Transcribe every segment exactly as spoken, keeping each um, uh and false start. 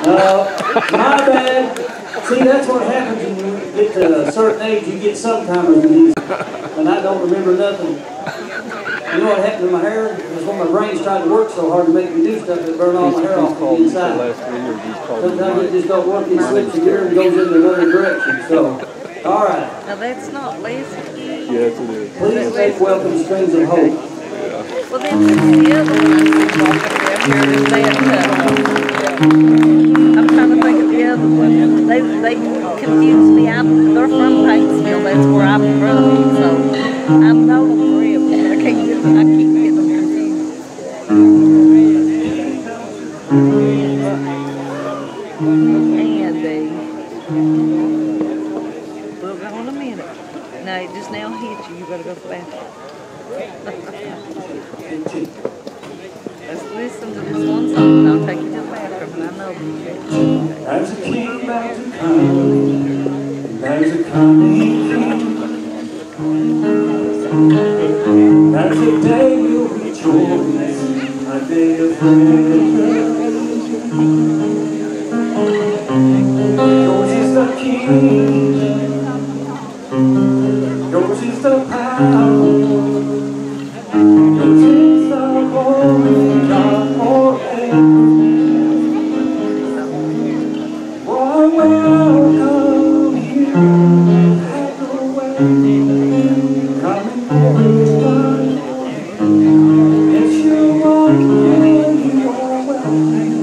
Uh, my bad. See, that's what happens when you get to a certain age. You get sometimers in these, and I don't remember nothing. You know what happened to my hair? It was when my brain's tried to work so hard to make me do stuff that burn all my hair off from the inside. Sometimes it just don't work. It slips a gear and goes in another direction. So, all right. Now that's not lazy. Yes, it is. Please take welcome strings of hope. Well, then the other one I see walking around here is that. Uh, I'm trying to think of the other one. They they confuse me. I'm, they're from Paintsville. That's where I'm from. So I know them three of them. I can't get I keep getting them confused. Andy. We'll go in a minute. No, it just now hit you. You better go to the bathroom. Let's listen to this one song and I'll take you to the bathroom. I know you. There's a king about to come. There's a coming king. There's a day you'll rejoice. A day of freedom. Yours is the king. Yours is the power. Yours is the glory, God forever. Oh, welcome here. Have your way. Come and glorify. Yes, you are here. You are welcome.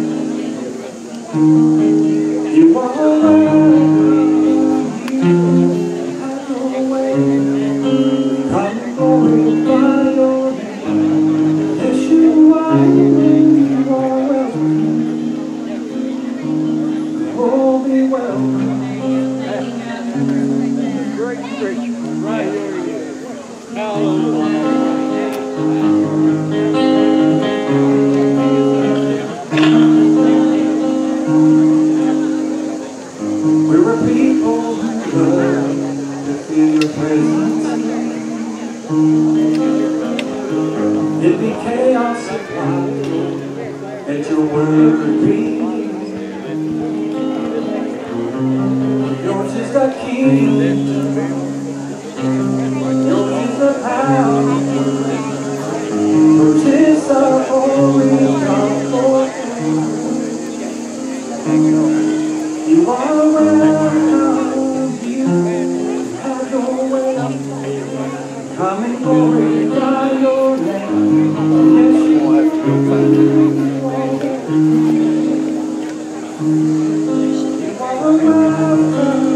You are welcome here. Have your way. Come and glorify your name. Yes, you are here. You are welcome. Oh, be welcome. Great preacher. Right here he is. Hallelujah. We're a people who love to feel your presence. It'd be chaos if I let your word repeat. Yours is the kingdom. Yours is the power. Yours is the holy God forever. You are welcome. You have your way. Come and glorify your name. Yes, you are. You are welcome.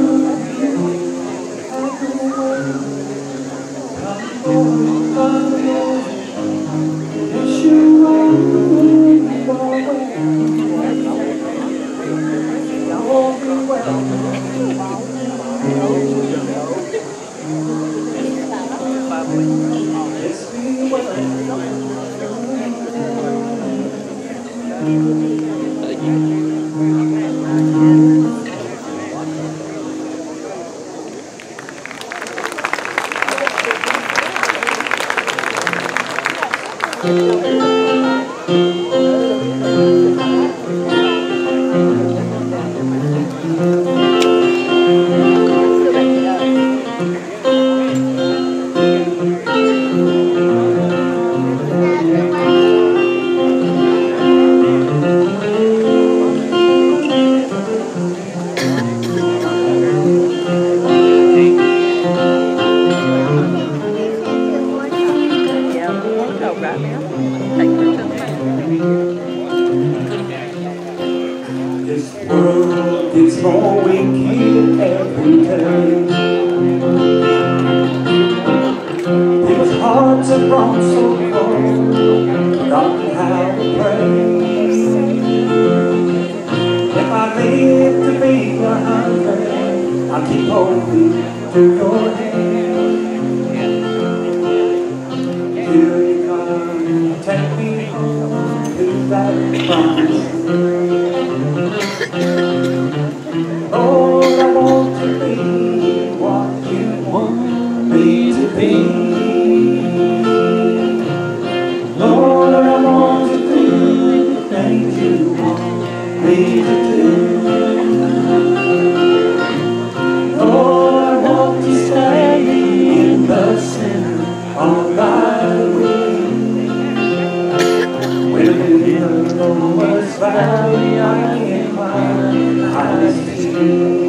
This world gets more wicked every day. People's hearts have grown so cold, forgotten how to pray. If I live to be a hundred, I'll keep holding to your hand. Till you come, take me home to that promise. Lord, I want to be what you want me to be. Lord, I want to do the things you want me to do. valley I can find the highest peak.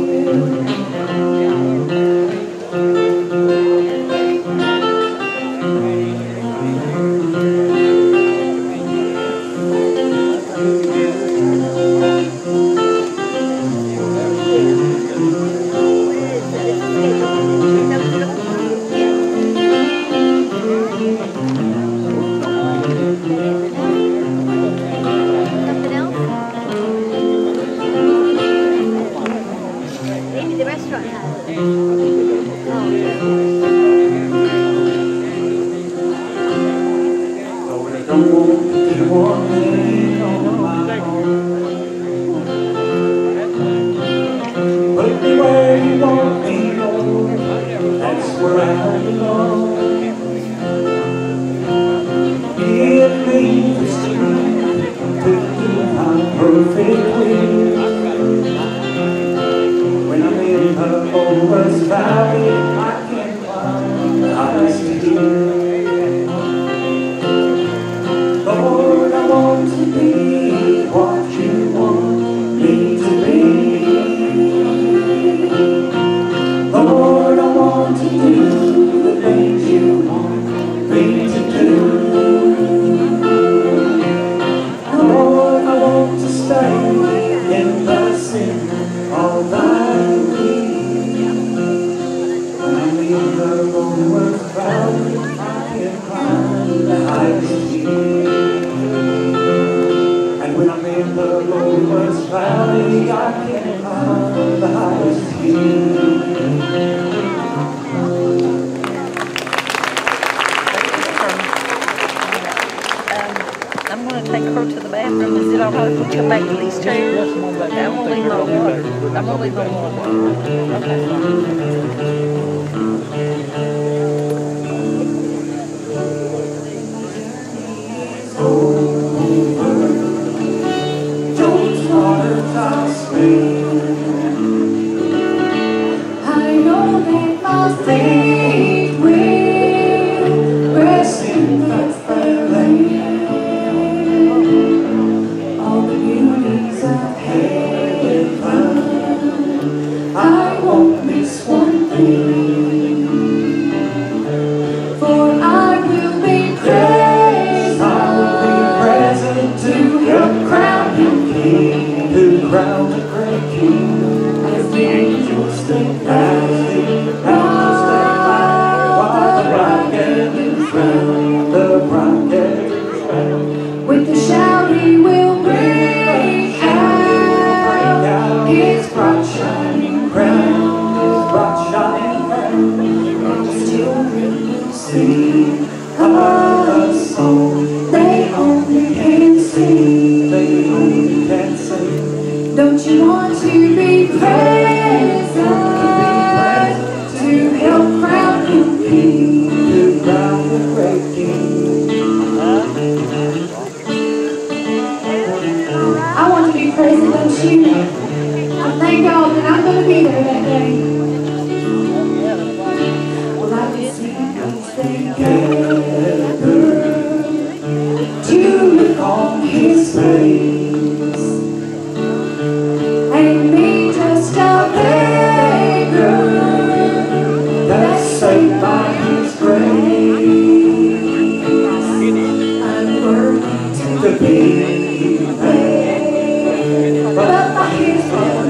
To be there, but my here's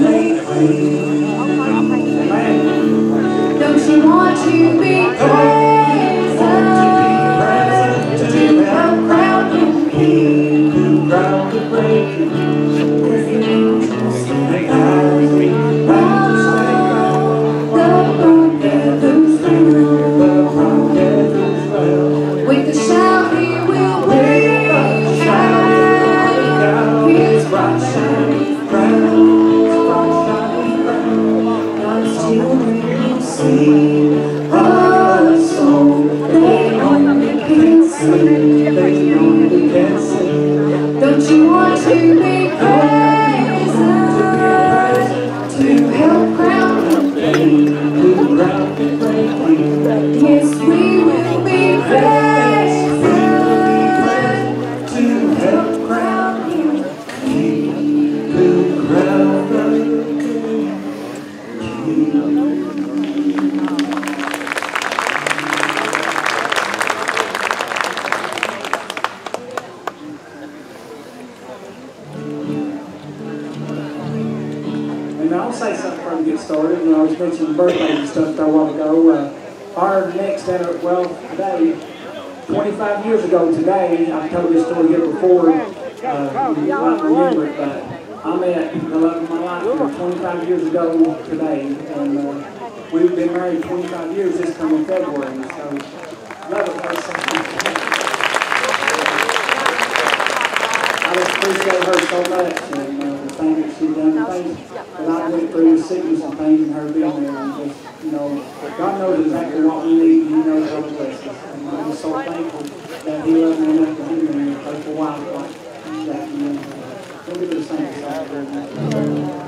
And I'll say something before we get started. You know, I was mentioning birthdays and stuff a while ago. Uh, our next, well, today, twenty-five years ago today, I've told this story here before. Uh, you might remember it, but I met the love of my life here twenty-five years ago today. And uh, we've been married twenty-five years this coming February. So, love it, guys. I just appreciate her so much, and uh, the things that she's done, the things that I went through, the sickness and things, and her being there, and just, you know, God knows exactly what we need, and He knows how to bless us. And I'm just so thankful that He loved me enough to give me a faithful wife like that. And uh, we'll get to the same side.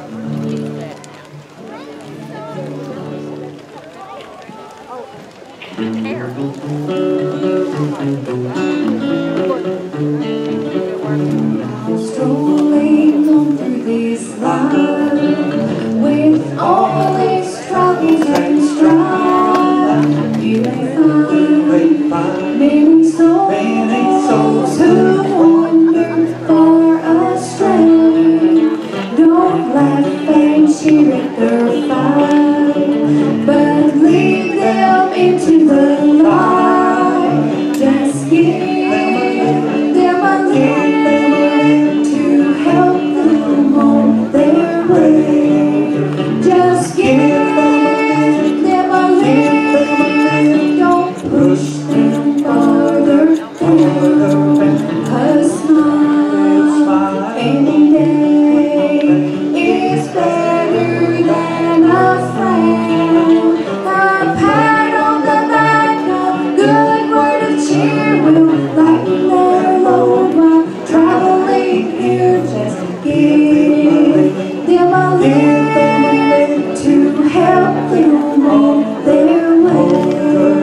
Strolling on through this life with all its troubles and strife, you may find many souls who wander far astray. Don't laugh and cheer at their fight, but lead them into the light. Just give them a lift to help them on their way. Just give them a lift, don't push them farther down. A smile any day is better than a frown. A pat on the back, a good word of cheer will lighten their load while traveling here. Just give them a lift to help them on their way.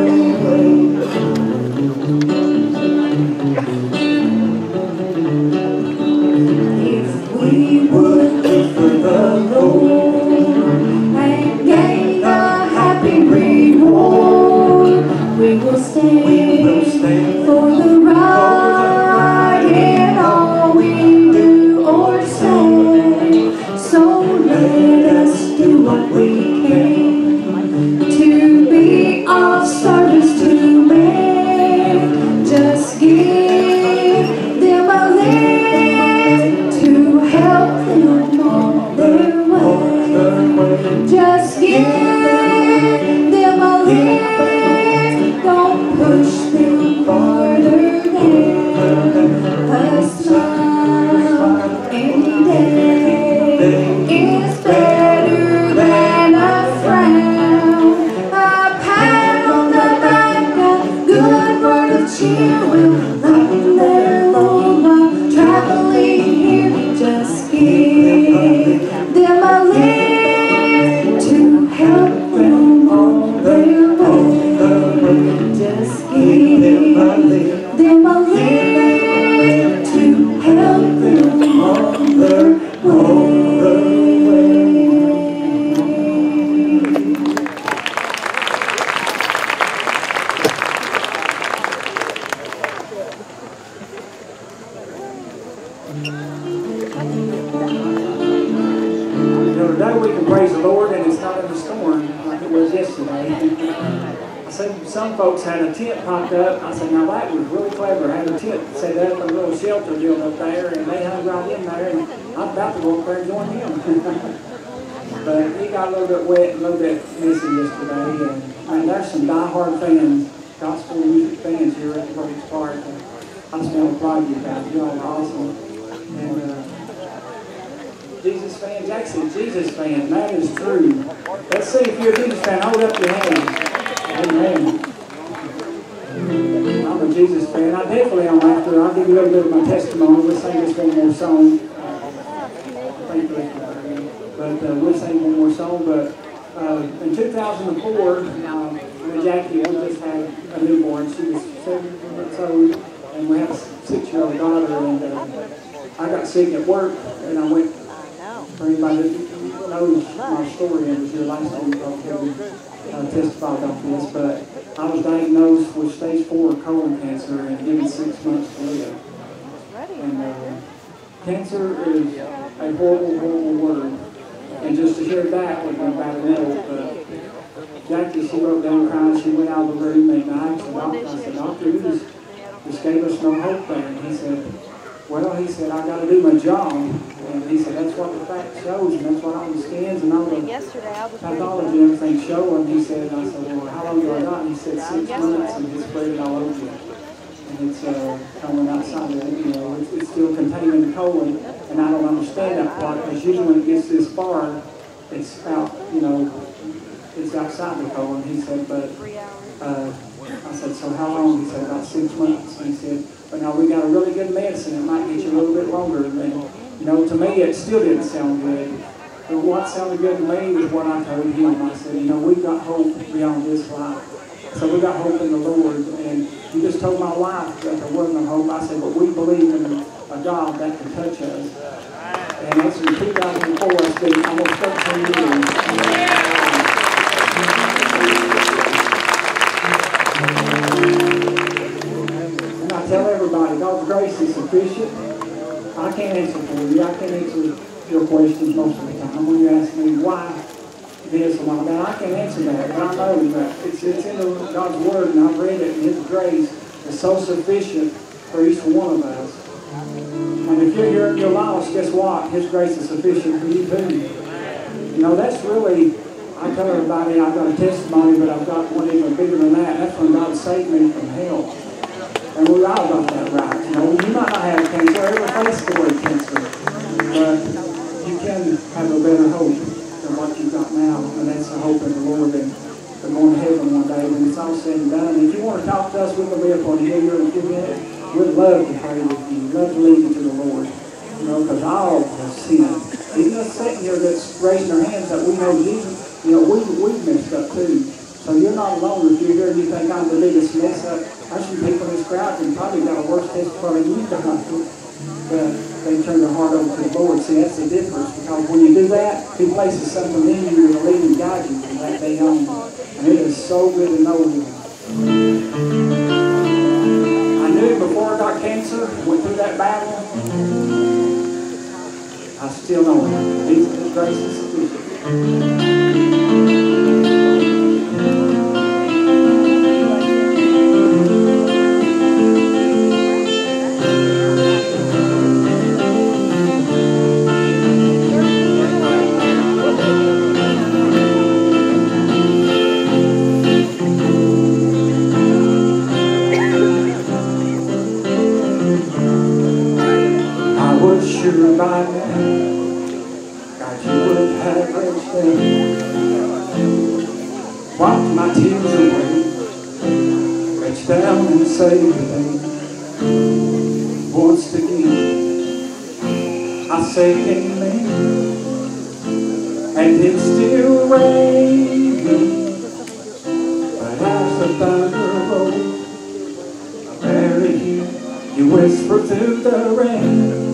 If we would live for the Lord and gain a happy reward, we will stand for the right in all we do or say. So let us do what we can to be of service to men. Just give them a lift to help them on their way. Just give them a lift, don't push them farther down. A smile any day is better than a frown. A pat on the back, a good word of cheer will lighten their load while traveling here. Just give them a lift to help them on their way. Just give them a lift to help them on their way. You know, today we can praise the Lord and it's not in the storm like it was yesterday. I said some folks had a tent popped up. I said, now that was really clever. Had a tent set up, a little shelter deal up there, and they hung right in there, and I'm about to go up there and join them. But it got a little bit wet and a little bit messy yesterday, and I mean, there's some diehard fans, gospel music fans here at the Praise Park. And I just want to applaud you guys. You all are awesome. And uh, Jesus fans, actually Jesus fan, that is true. Let's see if you're a Jesus fan. Hold up your hand. Amen. I'm a Jesus fan. I definitely am after. I'll give you a little bit of my testimony. We'll sing this one more song. Thank you. But uh, we'll sing one more song. But uh, in two thousand four, um, when Jackie, we just had a newborn. She was seven months old, and we have a six-year-old daughter. And uh, I got sick at work, and I went. For anybody that knows my story, and was here last week, I'll tell you, uh, testify about this. But I was diagnosed with stage four colon cancer and given six months to live. And uh, cancer is a horrible, horrible word. And just to hear that would be about enough. But Jackie, she broke down crying. She went out of the room and I asked the doctor, I said, Doctor, you just, just gave us no hope there. And he said, well, he said, I got to do my job. And he said, that's what the fact shows, and that's what all the scans and all the pathology and everything show. And he said, I said, well, how long do I got? And he said, six months, and he spread it all over you. And it's uh, coming outside of it, you know, it's, it's still containing the colon. And I don't understand that part, because usually when it gets this far, it's out, you know, it's outside the colon. He said, but uh, I said, so how long? He said, about six months. And he said, but now we got a really good medicine. It might get you a little bit longer. And, you know, to me, it still didn't sound good. But what sounded good to me was what I told him. I said, you know, we've got hope beyond this life. So we got hope in the Lord. And you just told my wife that there wasn't a hope. I said, but we believe in a God that can touch us. And that's in two thousand four. It's been almost thirteen years. And I tell everybody, God's grace is sufficient. I can't answer for you. I can't answer your questions most of the time. When you ask me why this and all that, I can't answer that. But I know that it's, it's in God's Word, and I've read it, and His grace is so sufficient for each one of us. And if you're, you're, you're lost, guess what? His grace is sufficient for you too. You know, that's really, I tell everybody I've got a testimony, but I've got one even bigger than that. That's when God saved me from hell. And we all got that right. You know, you might not have cancer, every face the word cancer, but you can have a better hope than what you've got now, and that's the hope in the Lord, and we're going to heaven one day when it's all said and done. And if you want to talk to us, we can be up on here in a few minutes. We'd love to pray with you. We'd love to lead you to the Lord. You know, because all have sinned. Even us sitting here that's raising our hands that we know Jesus, you know, we, we've messed up too. So you're not alone if you're here and you think I'm the biggest mess up. There's some people in this crowd that probably got a worse testimony than you've done. But they turn their heart over to the Lord. See, that's the difference. Because when you do that, He places something in you to lead and guide you from that day on. And it is so good to know Him. I knew before I got cancer, went through that battle, I still know Him. His grace is sufficient. Sure by now, God, you would have reached down, wiped my tears away, reached down and saved me. Once again, I say amen, and it's still raining, but as the thunder rolls, I barely hear you whisper through the rain.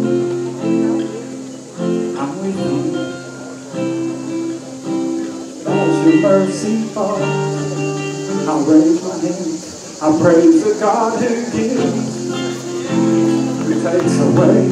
Your mercy falls, I'll raise my hands, I'll praise the God who gives, who takes away.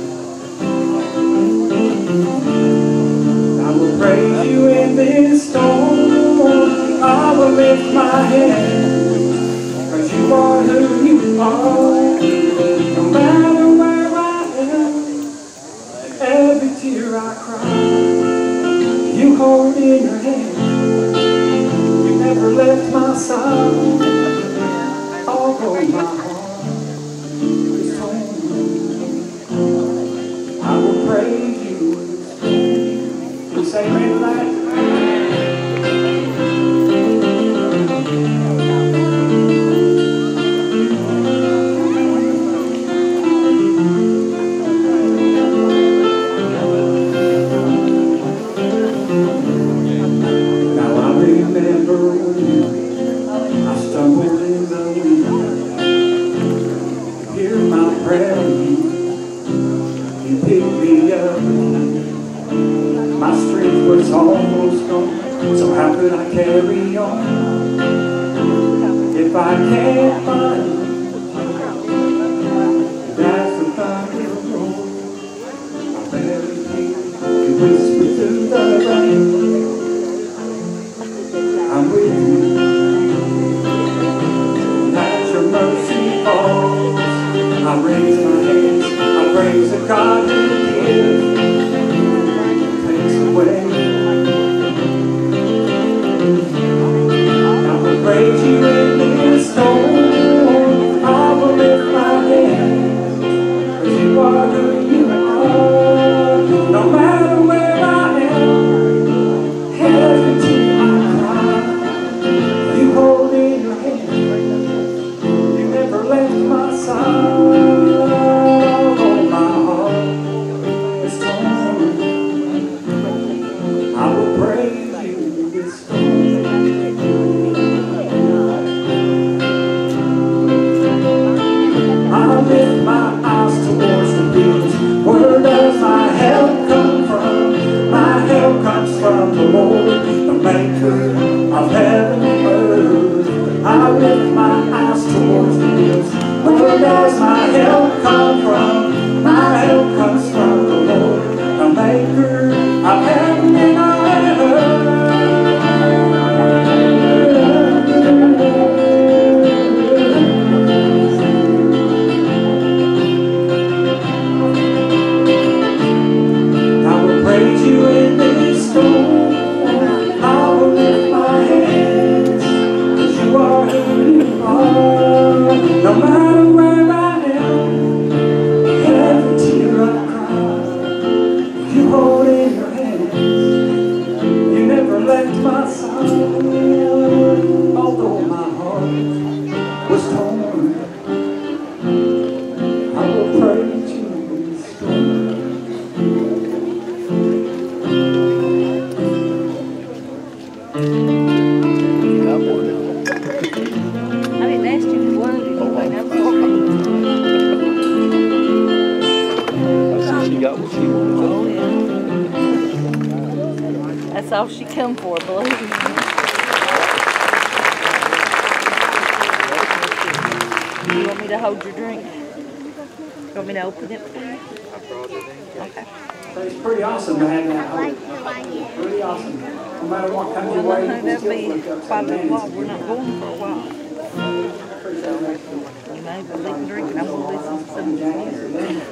I will praise you in this storm, I will lift my hands, because you are who you are. No matter where I am, every tear I cry, you hold in your hand. Never left my side, although my heart is torn. I will praise you. Can you say amen to that? Almost gone, so how could I carry on if I can't find you? That's the thunder roll, I barely hear you whisper through the river I've had many a I will praise you in this storm. I will lift my hands, 'cause you are who you are. No matter where I am, every tear I cry, you hold in your hands. You never left my side, although my heart was torn. I will praise you in this storm. I didn't ask you if you wanted anything. I'm sorry. I said she got what she wanted. Oh, yeah. That's all she come for, believe me. You want me to hold your drink? You want me to open it for you? Okay. It's pretty awesome to have that hope. Pretty awesome. No matter what comes your Well, I way, know you that'll still be look up quite a some while. We're not going for a while. You may be leaving drinking. I'm going to listen to some of the music.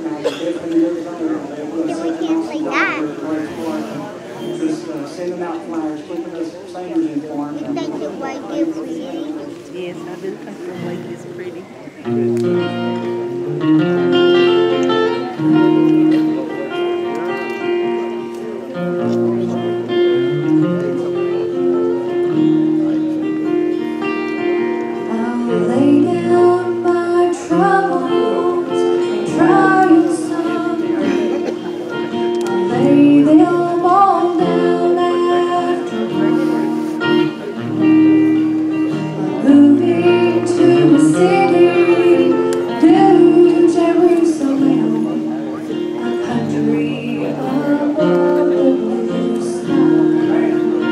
Just uh, sending out flyers, keeping us singers informed. Yes, I do think the lake is pretty. I'll lay down my troubles and trials someday. I'll lay them all down after moving to a city, New Jerusalem, a country above the blue sky,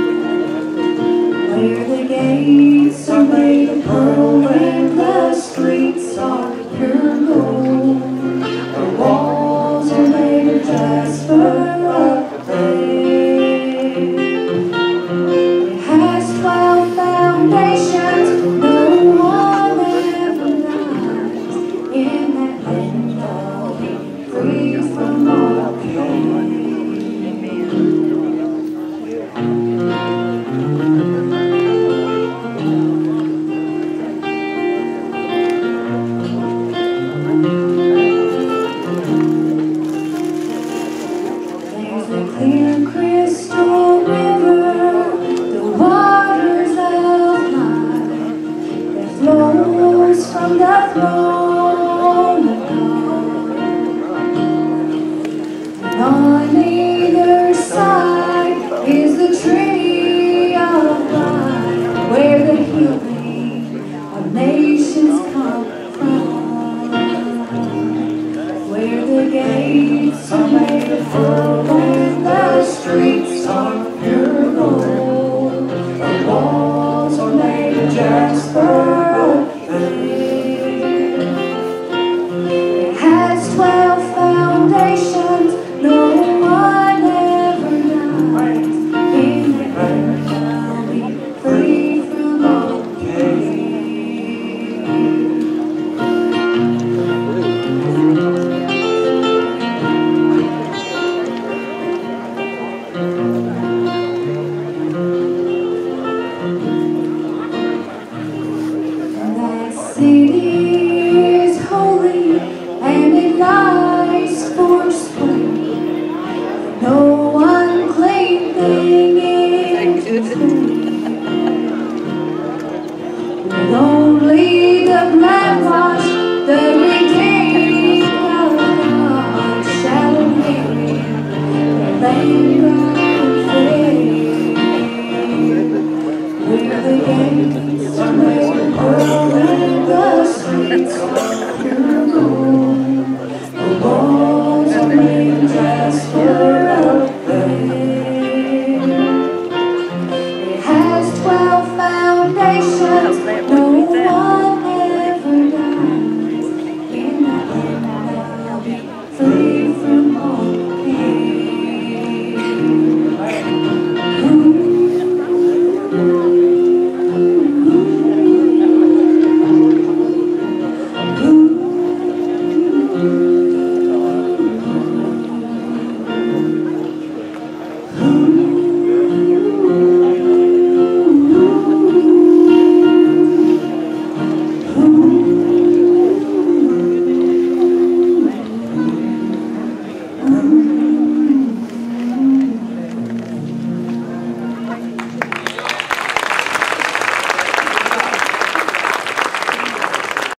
where the gates are made of pearl and the streets are pure gold. The walls are made of jasper up there. It has twelve foundations, no one ever lies. In that land I'll be free from all pain. There's a clear crystal river, the waters of life, that flows from the throne of God. And on either side is the tree of life, where the healing of nations come from, where the gates are made of pearl and the streets are pure gold. The walls are made of jasper there. It has twelve foundations, no one ever dies. In the earth I'll be free from all pain. That city is holy and it lies forsworn. No unclean thing is with only the blood washed, the redeemed of God shall inherit the land